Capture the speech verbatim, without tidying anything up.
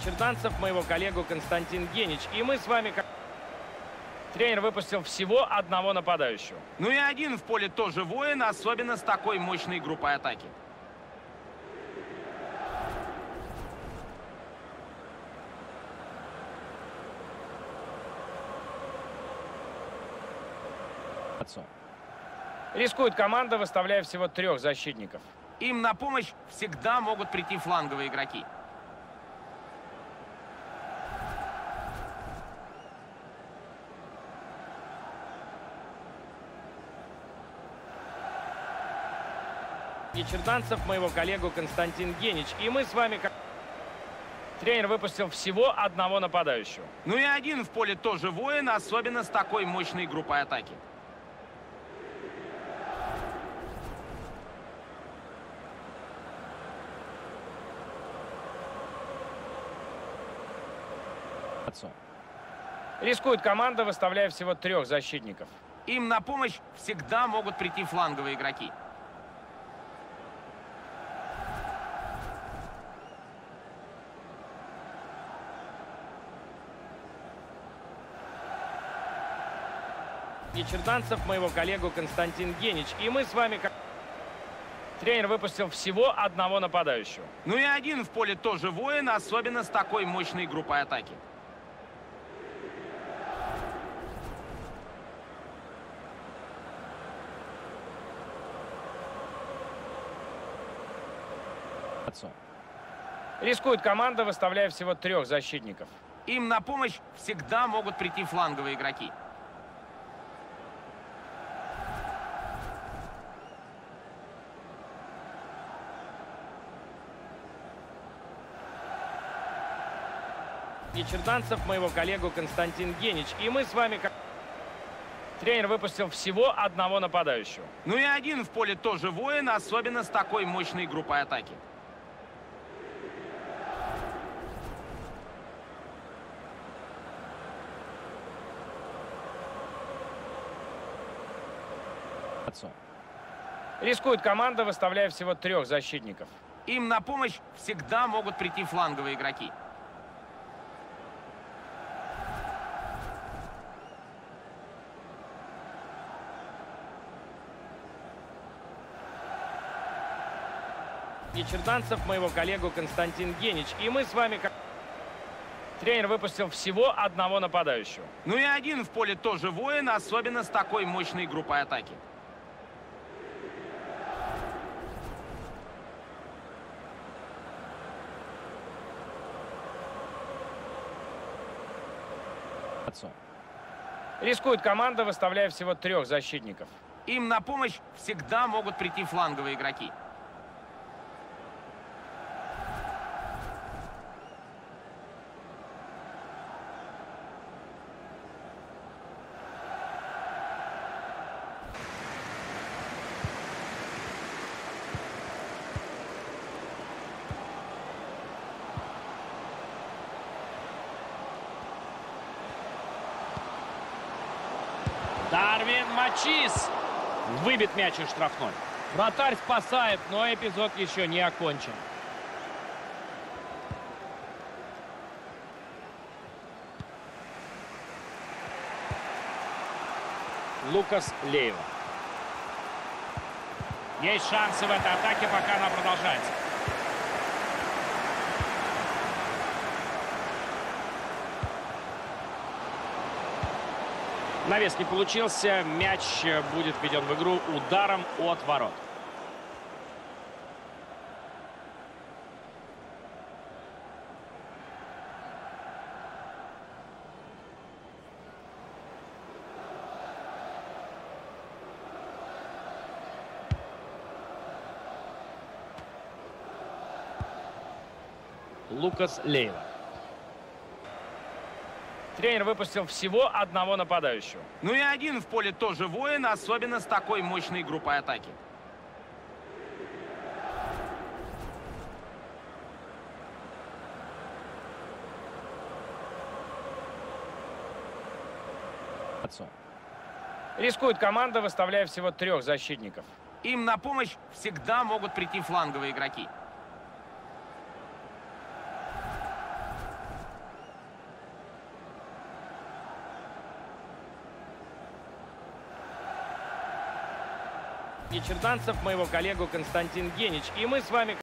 Черданцев, моего коллегу Константин Генич. И мы с вами... Тренер выпустил всего одного нападающего. Ну и один в поле тоже воин, особенно с такой мощной группой атаки. Рискует команда, выставляя всего трех защитников. Им на помощь всегда могут прийти фланговые игроки. И Черданцев, моего коллегу Константин Генич. И мы с вами... Тренер выпустил всего одного нападающего. Ну и один в поле тоже воин, особенно с такой мощной группой атаки. Рискует команда, выставляя всего трех защитников. Им на помощь всегда могут прийти фланговые игроки. И Черданцев, моего коллегу Константин Генич. И мы с вами... Тренер выпустил всего одного нападающего. Ну и один в поле тоже воин, особенно с такой мощной группой атаки. Рискует команда, выставляя всего трех защитников. Им на помощь всегда могут прийти фланговые игроки. И Черданцев, моего коллегу Константин Генич. И мы с вами... Тренер выпустил всего одного нападающего. Ну и один в поле тоже воин, особенно с такой мощной группой атаки. Рискует команда, выставляя всего трех защитников. Им на помощь всегда могут прийти фланговые игроки. И Черданцев, моего коллегу Константин Генич. И мы с вами... Тренер выпустил всего одного нападающего. Ну и один в поле тоже воин, особенно с такой мощной группой атаки. Рискует команда, выставляя всего трех защитников. Им на помощь всегда могут прийти фланговые игроки. Дарвин Мачис. Выбит мяч из штрафной. Вратарь спасает, но эпизод еще не окончен. Лукас Лейва. Есть шансы в этой атаке, пока она продолжается. Навес не получился. Мяч будет введен в игру ударом от ворот. Лукас Лейва. Тренер выпустил всего одного нападающего. Ну и один в поле тоже воин, особенно с такой мощной группой атаки. Рискует команда, выставляя всего трех защитников. Им на помощь всегда могут прийти фланговые игроки. И черданцев моего коллегу Константин Генич. И мы с вами...